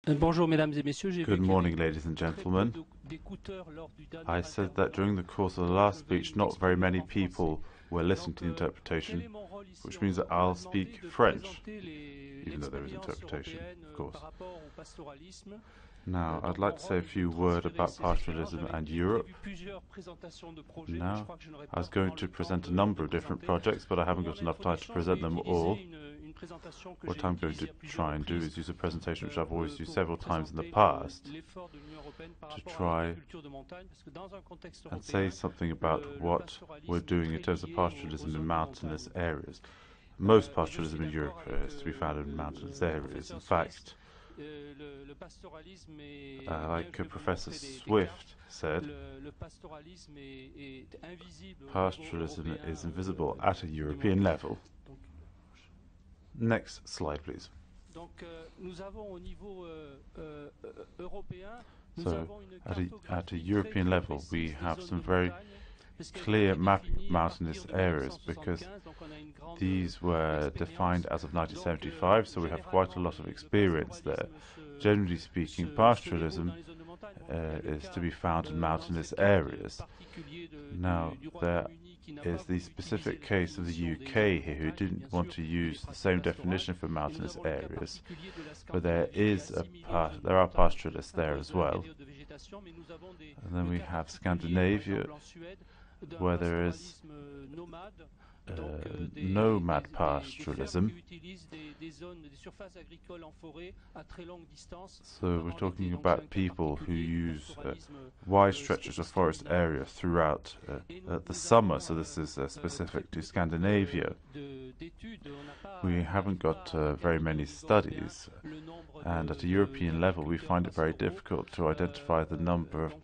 Bonjour mesdames et messieurs, j'ai vu Good qu'il y avait morning, ladies and très peu gentlemen. d'écouteurs lors du dernier I said that during the course of the last speech, not very many people were listening to the Quel interpretation, est mon rôle ici? which means that On m'a I'll demandé speak de French, présenter even though there is l'expérience interpretation, européenne of course. par rapport au pastoralisme. Now, I'd Donc like mon to say a rôle est de few words transférer about ces expériences. pastoralism and J'ai Europe. prévu plusieurs présentations de projets, mais je Now, crois que je n'aurai I pas was going vraiment to le temps present a de number les of different présenter. projects, but I Pour haven't mon got enough time to introduction, je present vais them utiliser all. une présentation que What j'ai I'm going to utilisée à plusieurs try and do reprises is use a presentation which I've always used pour several times in the présenter past l'effort de l'Union européenne par to rapport à try l'agriculture de montagne, parce que dans un contexte and say européen, something about le what we're pastoralisme est doing in très terms of lié aux pastoralism in zones de montagne. mountainous areas. Most Et je suis pastoralism in d'accord Europe avec is to be found in mountainous le areas. In professeur Suisse. fact, Le pastoralisme est, bien, like je vais vous Professor montrer des Swift cartes. said, Le pastoralisme est invisible au niveau pastoralism européen is invisible at a absolument. European level. Donc, Next slide, please. donc nous avons au niveau européen, nous So, avons une at a cartographie European très level, précise we des have zones some de very montagne, parce qu'elles ont clear été définies à partir mountainous de areas because 1975, donc on a une grande these were defined expérience. as of Donc, 1975, so we have quite a généralement, lot of le experience there. pastoralisme Generally speaking, se déroule pastoralism dans les zones de montagne. Bon, il y a le is cas, to be found in dans ce mountainous cas areas. particulier Now, du there Royaume-Uni qui n'a pas is the voulu utiliser specific la case of the définition des UK zones de here who montagne, bien didn't want sûr, to et des use the pratiques same pastorales. definition for Et nous mountainous avons le cas areas. particulier de la But there Scandinavie qui a is assimilé les zones de there are montagne pastoralists à there cause as de la well. période de végétation, mais nous avons And then le we cas have particulier, par Scandinavia, exemple en Suède, d'un where there is pastoralisme nomade. Donc nomad des fermes pastoralism. qui utilisent des zones, des surfaces agricoles en forêt à très longue distance So we're pendant l'été. talking Donc c'est un about cas people who particulier du use pastoralisme wide stretches of forest scandinave. area throughout Et the nous summer, avons so this is très specific to peu Scandinavia. d'études. We On haven't n'arrive got pas à very déterminer many au niveau européen studies, le nombre and at a European level we find it very d'agriculteurs difficult to pastoraux. identify the number of Donc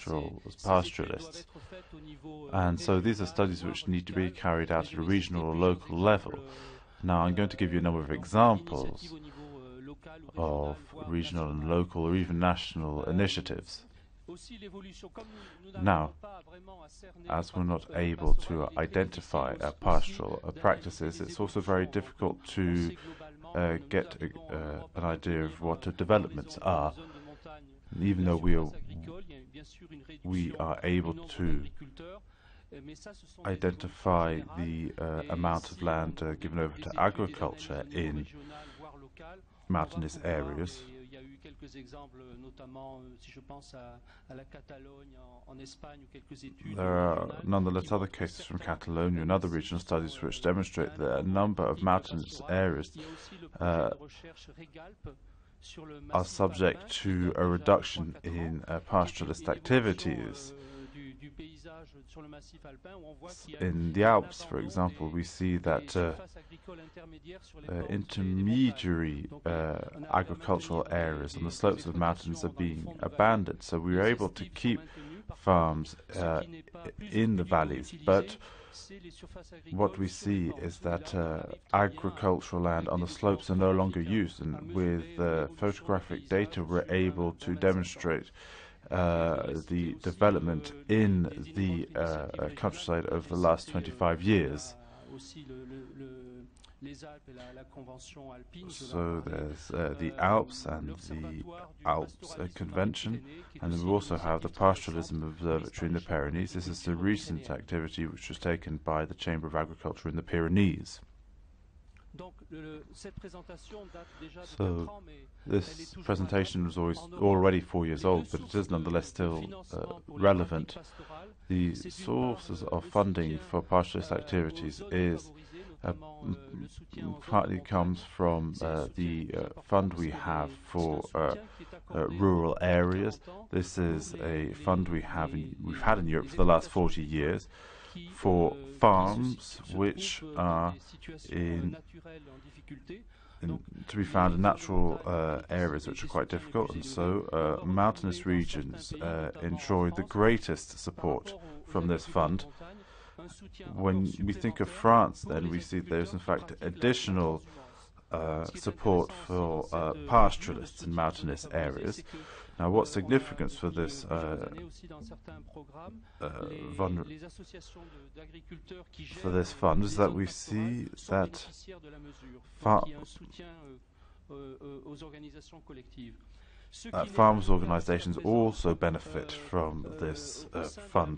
ces études doivent pastoralists. être faites au niveau And so these are régional, studies voire which need to be local. carried Mais out je at a vais citer regional or plusieurs local exemples level. Now I'm going to give you a number of examples d'initiatives au niveau local ou of régional, voire regional and national. local or even national initiatives. Aussi l'évolution, comme nous Now, n'arrivons pas vraiment à cerner les as we're not pratiques able to pastorales, il est très identify difficile aussi pastoral d'analyser practices, les it's also very évolutions. Donc, difficult on to sait globalement que nous get arrivons en Europe à an idea of maintenir what the dans developments les are. zones de montagne Even la though surface agricole. Il y a bien sûr une we réduction are du able nombre to d'agriculteurs. Mais ça, ce sont des identify évolutions the générales. amount of Si land on given développe over des to études et des agriculture analyses au niveau in régional, voire local, on va mountainous pouvoir, areas. et il y a eu quelques exemples, notamment si je pense à la Catalogne en Espagne, ou quelques études There are régionales nonetheless qui other montrent que cases from certains Catalonia and other regional studies which demonstrate that a number of mountainous areas Il y a aussi le projet de recherche REGALP sur le are massif subject alpin, to a reduction in pastoralist activities. du paysage sur le massif alpin, où on voit qu'il y a In the un Alps, for abandon example, we see des that surfaces agricoles intermédiaires sur les pentes des intermediary montagnes. Donc, on arrive à agricultural maintenir areas on the des slopes of mountains are exploitations dans le being fond de vallée. abandoned. So we were Les able to estives sont keep maintenues. Par contre, farms ce qui n'est pas plus in the exploité ou valleys, utilisé, but c'est les surfaces what agricoles we sur les see pentes. is Et là, that on arrive très bien agricultural land avec on des the slopes are no documents longer photographiques used, and à with mesurer l'évolution photographic du data paysage we're sur able 20, to 25 ans. demonstrate the development in the countryside over the last 25 years. Aussi les Alpes et la convention alpine. So there's the Alps and the Alps Convention, and then we also have the Pastoralism Observatory in the Pyrenees. This is a recent activity which was taken by the Chamber of Agriculture in the Pyrenees. So this presentation was already 4 years old, but it is nonetheless still relevant. The sources of funding for pastoralist activities is partly comes from the fund we have for rural areas. This is a fund we've had in Europe for the last 40 years for farms which are to be found in natural areas which are quite difficult, and so mountainous regions enjoy the greatest support from this fund. When we think of France, then we see there's in fact additional support for pastoralists in mountainous areas. Now, what's significance for this fund is that we see that farmers' organizations also benefit from this fund.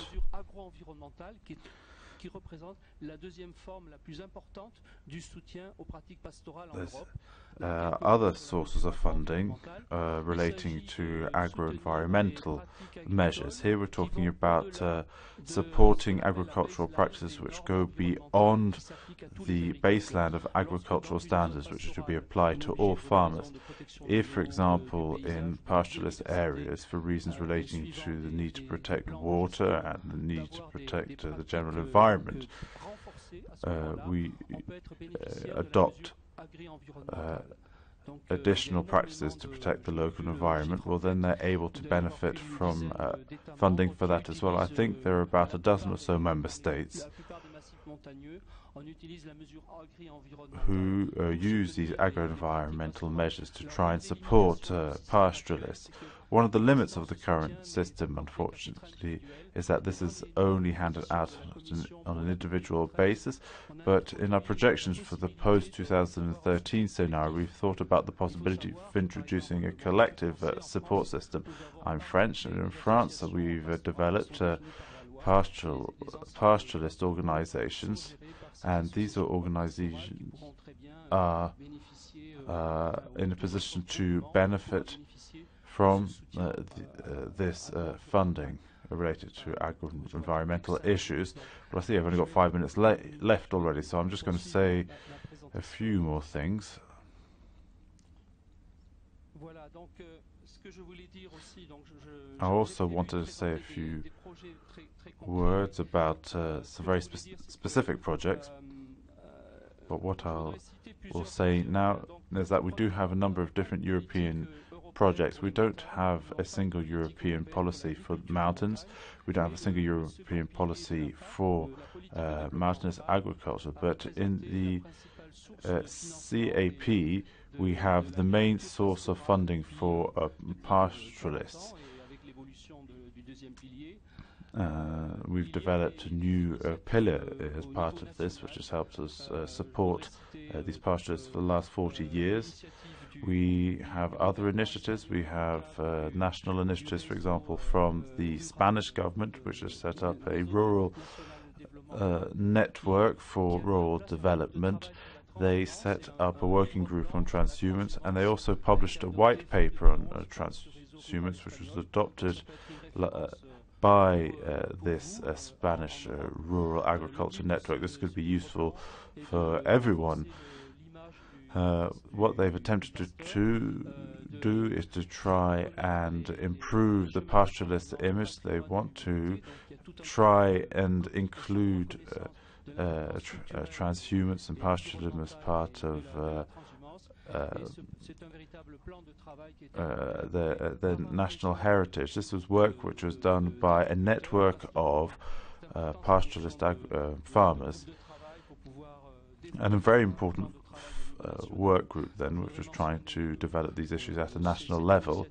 There's other sources of funding relating to agro-environmental measures. Here we're talking about supporting agricultural practices which go beyond the baseline of agricultural standards which should be applied to all farmers. If, for example, in pastoralist areas, for reasons relating to the need to protect water and the need to protect the general environment, we adopt additional practices to protect the local environment, well then they're able to benefit from funding for that as well. I think there are about a dozen or so member states who use these agro-environmental measures to try and support pastoralists. One of the limits of the current system, unfortunately, is that this is only handed out on an individual basis, but in our projections for the post-2013 scenario, we've thought about the possibility of introducing a collective support system. I'm French, and in France we've developed pastoralist organizations, and these organizations are in a position to benefit from this funding related to agro-environmental issues. But I see I've only got 5 minutes left already, so I'm just going to say a few more things. I also wanted to say a few words about some very specific projects, but what I will say now is that we do have a number of different European projects. We don't have a single European policy for mountains. We don't have a single European policy for mountainous agriculture, but in the CAP we have the main source of funding for pastoralists. We've developed a new pillar as part of this, which has helped us support these pastoralists for the last 40 years. We have other initiatives. We have national initiatives, for example, from the Spanish government, which has set up a rural network for rural development. They set up a working group on transhumance, and they also published a white paper on transhumance, which was adopted by this Spanish rural agriculture network. This could be useful for everyone. What they've attempted to do is to try and improve the pastoralist image. They want to try and include transhumance and pastoralism as part of the national heritage. This was work which was done by a network of pastoralist farmers, and a very important work group then, which was trying to develop these issues at a national level.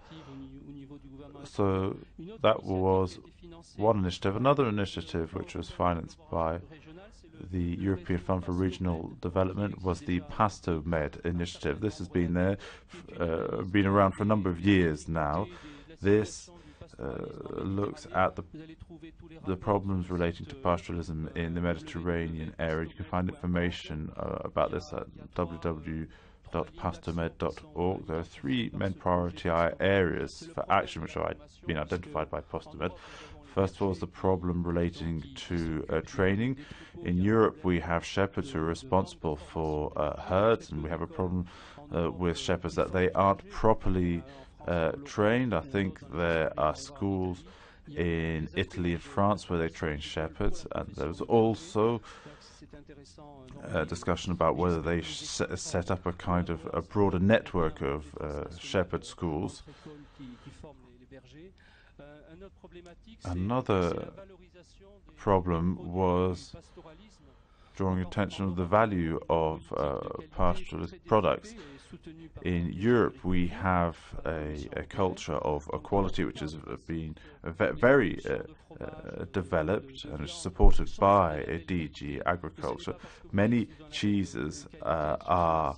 So that was one initiative. Another initiative which was financed by the European Fund for Regional Development was the PastoMed initiative. This has been there, been around for a number of years now. This looks at the problems relating to pastoralism in the Mediterranean area. You can find information about this at www.pastomed.org. There are 3 main priority areas for action which have been identified by PastoMed. First of all is the problem relating to training. In Europe we have shepherds who are responsible for herds, and we have a problem with shepherds that they aren't properly trained. I think there are schools in Italy and France where they train shepherds, and there was also a discussion about whether they set up a kind of a broader network of shepherd schools. Another problem was drawing attention to the value of pastoralist products. In Europe, we have a culture of equality which has been very developed and is supported by DG Agriculture. Many cheeses are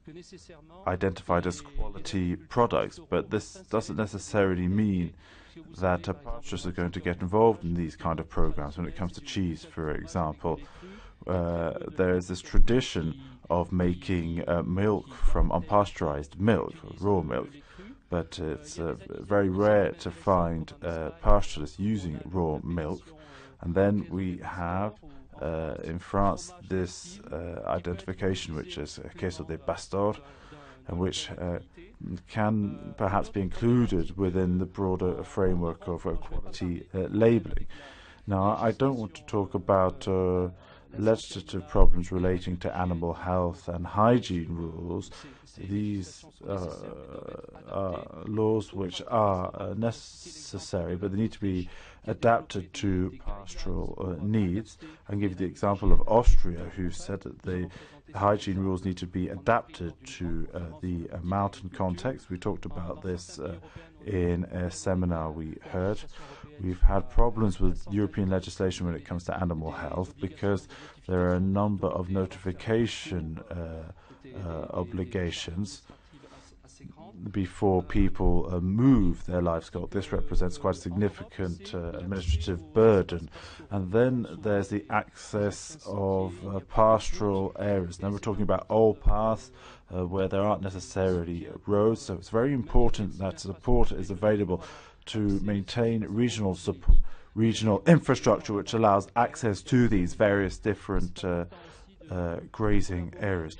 identified as quality products, but this doesn't necessarily mean that pastoralists are going to get involved in these kind of programs. When it comes to cheese, for example, there is this tradition of making milk from unpasteurized milk, raw milk, but it's very rare to find pastoralists using raw milk. And then we have in France this identification, which is Queso de Pastor, and which can perhaps be included within the broader framework of quality labelling. Now, I don't want to talk about legislative problems relating to animal health and hygiene rules. These are laws which are necessary, but they need to be adapted to pastoral needs. I can give you the example of Austria, who said that the hygiene rules need to be adapted to the mountain context. We talked about this in a seminar we heard. We've had problems with European legislation when it comes to animal health because there are a number of notification obligations before people move their livestock. This represents quite a significant administrative burden. And then there's the access of pastoral areas. Now we're talking about old paths where there aren't necessarily roads, so it's very important that support is available to maintain regional infrastructure which allows access to these various different grazing areas.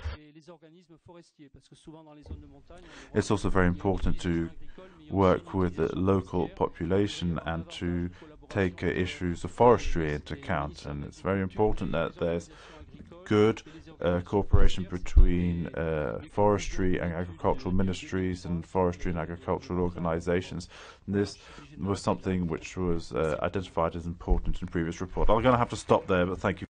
It's also very important to work with the local population and to take issues of forestry into account. And it's very important that there's good cooperation between forestry and agricultural ministries and forestry and agricultural organizations. This was something which was identified as important in the previous report. I'm going to have to stop there, but thank you.